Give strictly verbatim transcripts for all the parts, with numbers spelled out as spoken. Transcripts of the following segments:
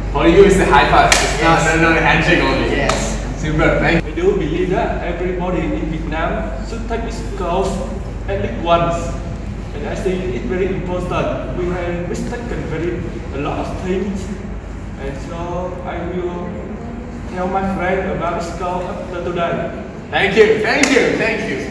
For you, it's a high five. It's not, yes. not a handshake only. Yes. Super. Thank you. I do believe that everybody in Vietnam should take this course at least once. And I think it's very important. We have mistaken very a lot of things. And so I will tell my friend about this course after today. Thank you. Thank you. Thank you.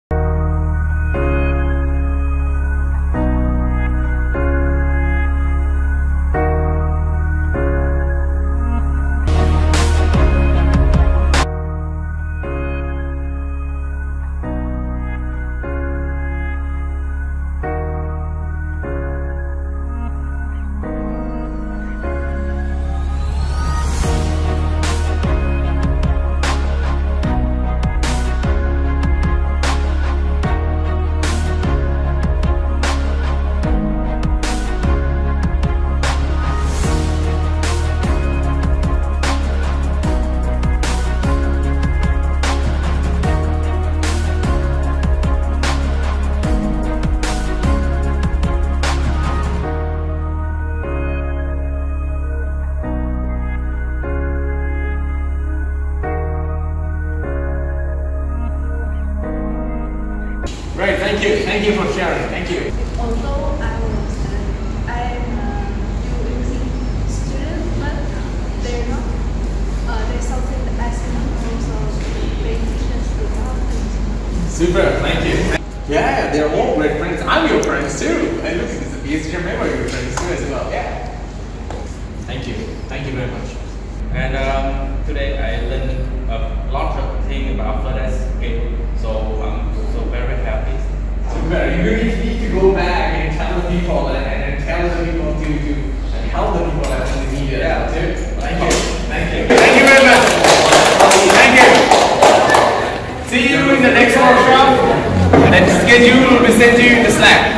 Great, thank you. Thank you for sharing. Thank you. Although I was uh, I'm a U C student, but they're not. Uh, they're something that I see also they teach us about. Super, thank you. Yeah, they're all great friends. I'm your friends too. And look, it's a V S H R member, your friends too as well. Yeah. Thank you. Thank you very much. And um, today I learned a lot of things about further skill. So I'm so very happy. Super. You really need to go back and tell the people and, and tell the people to, to and help the people that really need it out too. Thank you. Thank you. Thank you very much. Thank you. See you in the next workshop. And the schedule will be sent to you in the Slack.